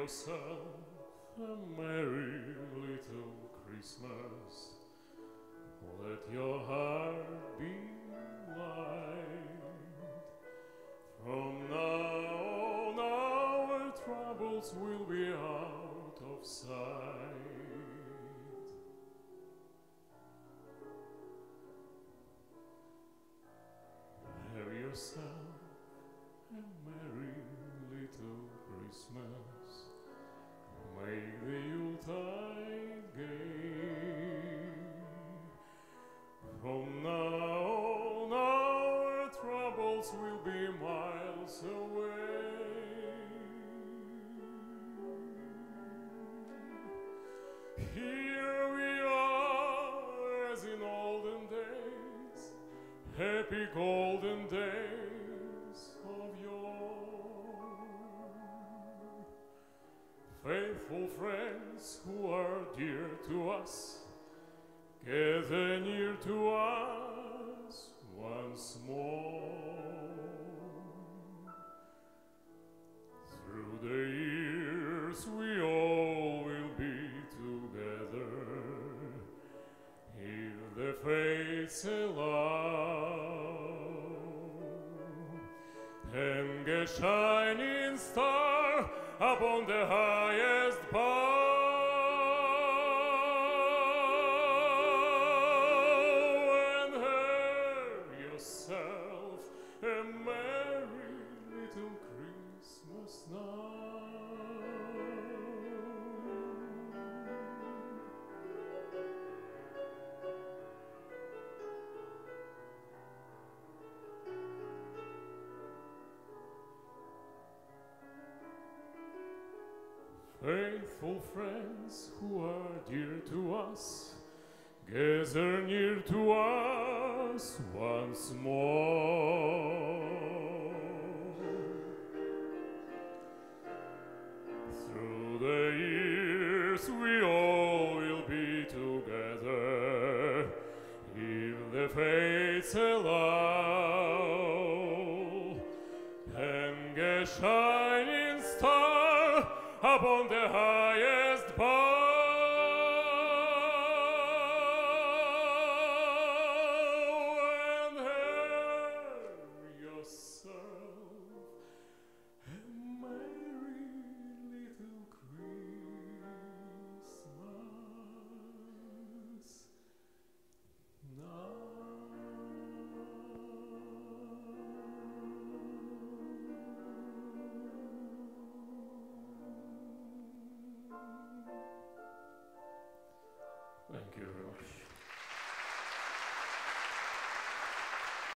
yourself a merry little Christmas. Let your heart be light. From now on, our troubles will be out of sight. Have yourself a merry little Christmas. Make the Yuletide gay. From now on, our troubles will be miles away. Here we are, as in olden days, happy golden days of yore. Faithful friends who are dear to us, gather near to us once more. Through the years we all will be together, if the fates allow. Hang a shining star upon the highest bough. A merry little Christmas now. Faithful friends who are dear to us, gather near to us once more. Through the years we all will be together, if the fates allow. Hang a shining star upon the highest bough. Thank you very much.